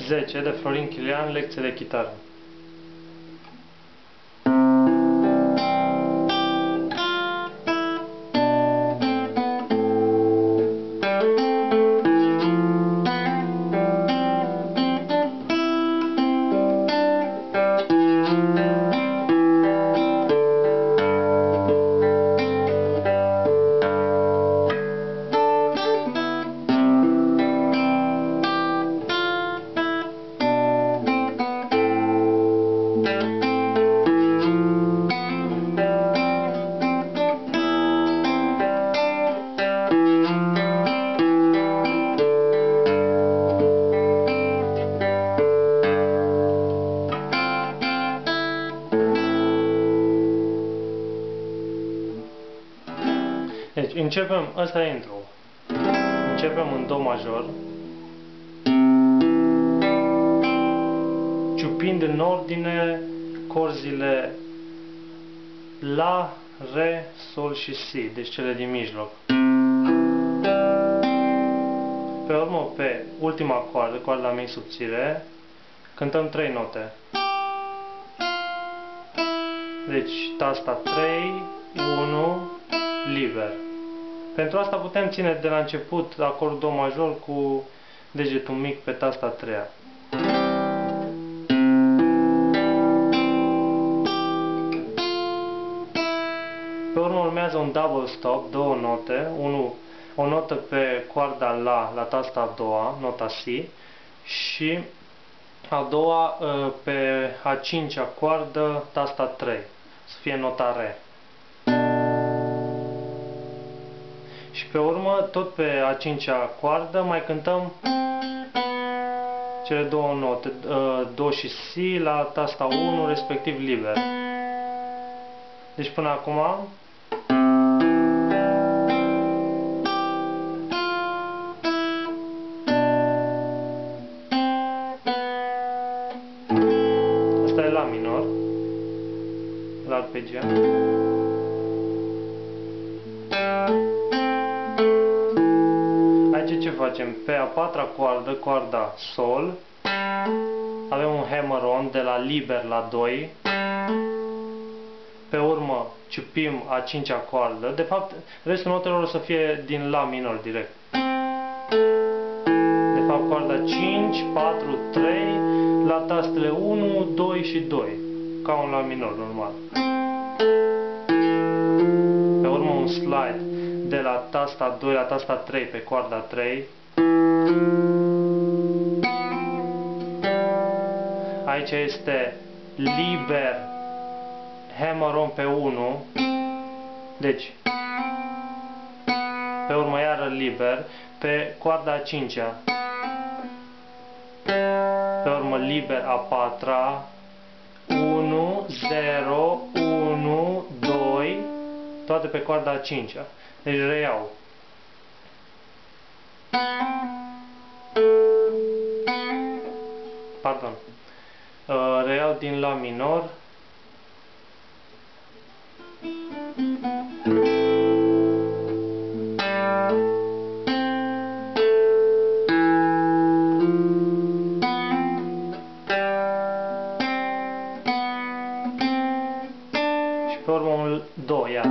10 de Florin Chilian, lecție de chitară. Deci începem, ăsta e intro. Începem în Do major, ciupind în ordine corzile La, Re, Sol și Si, deci cele din mijloc. Pe urmă, pe ultima coardă, coarda mic subțire, cântăm 3 note. Deci tasta 3, 1, liber. Pentru asta putem ține de la început acordul Do major cu degetul mic pe tasta 3-a. Pe urmă urmează un double stop, două note, o notă pe coarda La tasta a doua, nota Si, și a doua pe a cincea coardă, tasta 3, să fie nota Re. Și pe urmă, tot pe a cincea coardă, mai cântăm cele două note, Do și Si, la tasta 1, respectiv liber. Deci până acum asta e La minor, la arpegia. Ce facem? Pe a patra coardă, coarda Sol, avem un hammer-on de la liber la 2, pe urmă ciupim a cincea coardă, de fapt restul notelor o să fie din La minor direct. De fapt coarda 5, 4, 3, la tastele 1, 2 și 2, ca un La minor normal. Pe urmă un slide de la tasta 2 la tasta 3 pe coarda 3. Aici este liber, hammer-on pe 1. Deci pe urmă iară liber pe coarda a 5-a. Pe urmă liber a 4-a. 1, 0, 1, 2, toate pe coarda a 5-a. Deci reiau. Pardon. Reiau din La minor. Și pe urmă un Do, iar.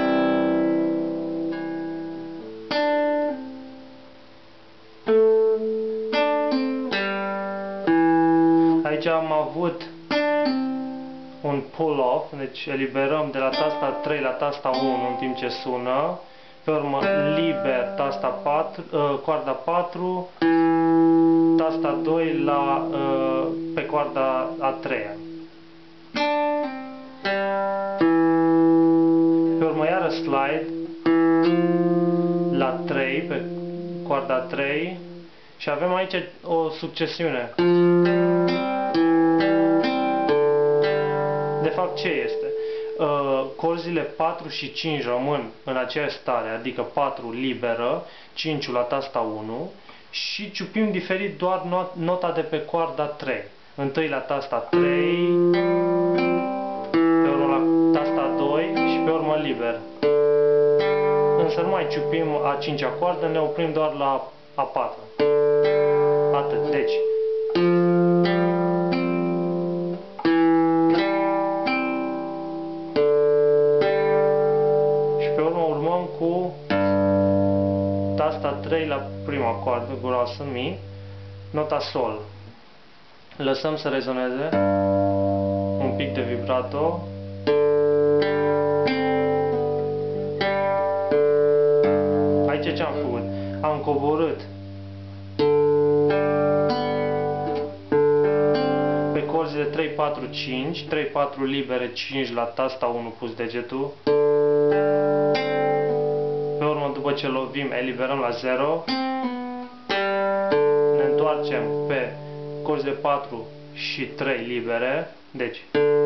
Aici am avut un pull-off, deci eliberăm de la tasta 3 la tasta 1 în timp ce sună, pe urmă liber tasta 4, coarda 4, tasta 2 la, pe coarda a 3-a. Pe urmă iară slide la 3 pe coarda 3 și avem aici o succesiune. De fapt, ce este? Corzile 4 și 5 rămân în aceeași stare, adică 4 liberă, 5 la tasta 1 și ciupim diferit doar nota de pe coarda 3. Întâi la tasta 3, pe urmă la tasta 2 și pe urmă liber. Însă nu mai ciupim a 5-a coardă, ne oprim doar la a 4-a. Atât. Deci 3 la prima coardă, groasă, mi, nota sol. Lăsăm să rezoneze, un pic de vibrato. Aici ce am făcut? Am coborât pe corzi de 3, 4, 5, 3, 4 libere, 5 la tasta 1 pus degetul. Pe urmă, după ce lovim, eliberăm la 0. Ne întoarcem pe corzi de 4 și 3 libere. Deci,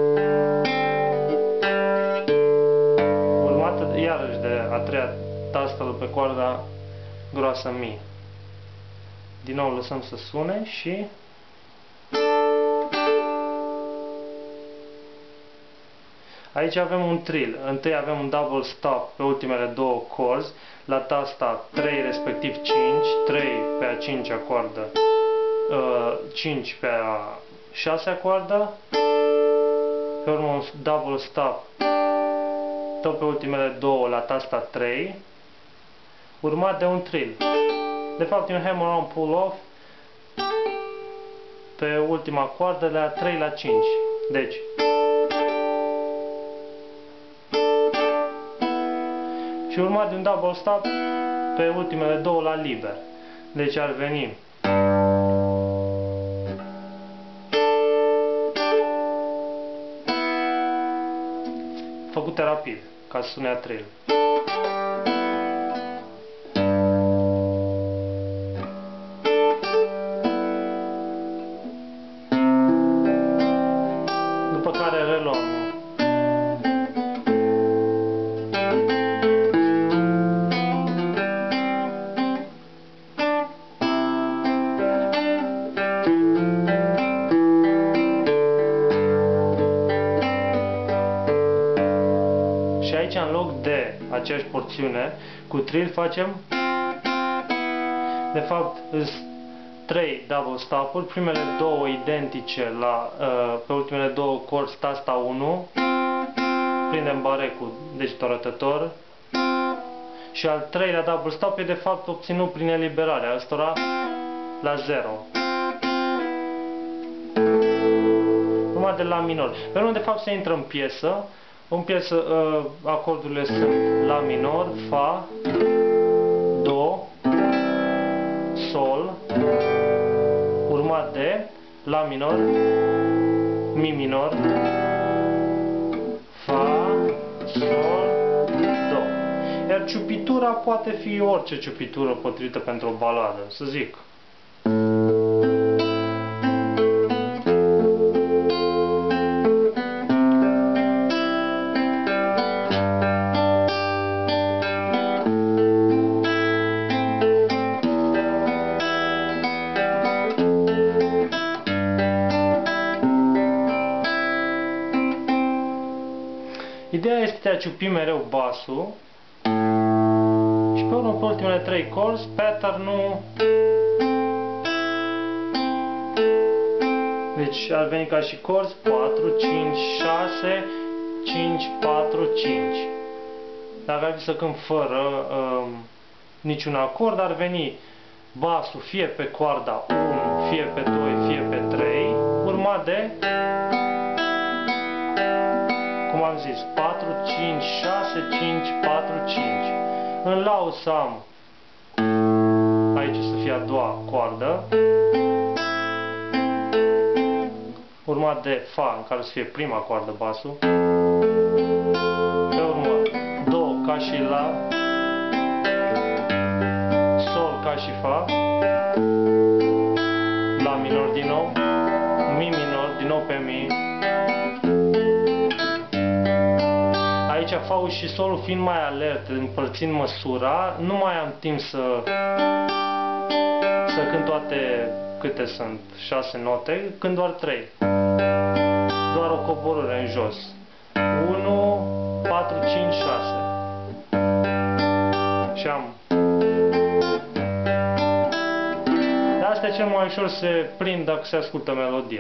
urmată iarăși de a treia tastă pe coarda groasă mi. Din nou lăsăm să sune și aici avem un trill. Întâi avem un double stop pe ultimele două corzi, la tasta 3 respectiv 5, 3 pe a 5-a coardă, 5 pe a 6-a coardă, pe urmă un double stop tot pe ultimele două la tasta 3, urmat de un trill. De fapt e un hammer-on pull-off pe ultima coardă de la 3 la 5. Deci și urmat de un double stop pe ultimele două la liber. Deci ar veni făcute rapid, ca să sune a trill. După care reluăm. Și aici, în loc de aceeași porțiune, cu trill facem, de fapt, 3 double stop-uri, primele două identice pe ultimele două corzi, tasta 1, prindem bare cu degetul arătător, și al treilea double stop e de fapt obținut prin eliberarea ăstora la 0. Urmat de la minor. Pe urmă, de fapt, se intră în piesă. În piesă, acordurile sunt la minor, fa, do, sol, urmat de la minor, mi minor, fa, sol, do. Iar ciupitura poate fi orice ciupitură potrivită pentru o baladă, să zic. Ideea este de a ciupi mereu basul și pe urmă, pe ultimele 3 corzi, pattern-ul, deci ar veni ca și corzi 4, 5, 6, 5, 4, 5. Dacă ar fi să cânt fără niciun acord, ar veni basul fie pe coarda 1, fie pe 2, fie pe 3, urmat de, cum am zis, 4, 5, 6, 5, 4, 5. În la o să am aici să fie a doua coardă, urmat de fa, în care să fie prima coardă basul, pe urmă do ca și la, sol ca și fa, la minor din nou, mi minor din nou pe mi. Aici fa-ul și solul fiind mai alerte, împărțind măsura, nu mai am timp să cânt toate câte sunt, 6 note, cânt doar 3. Doar o coborâre în jos. 1, 4, 5, 6. Și am. Dar asta e cel mai ușor să se prind dacă se ascultă melodia.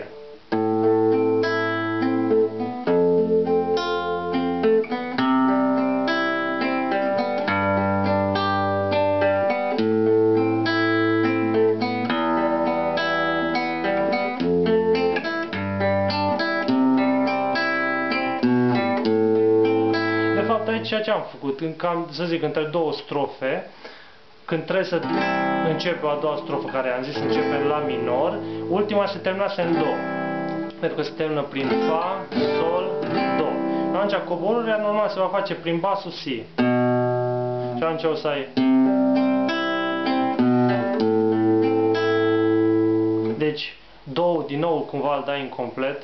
ceea ce am făcut, cam, să zic, între două strofe, când trebuie să începe a doua strofă, care am zis începe la minor, ultima se terminase în do. Pentru că se termină prin fa, sol, do. Atunci coborârea normal se va face prin basul si. Și atunci o să ai. Deci, do, din nou cumva îl dai incomplet.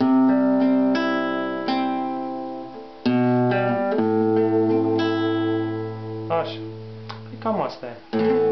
Așa. Cam asta e.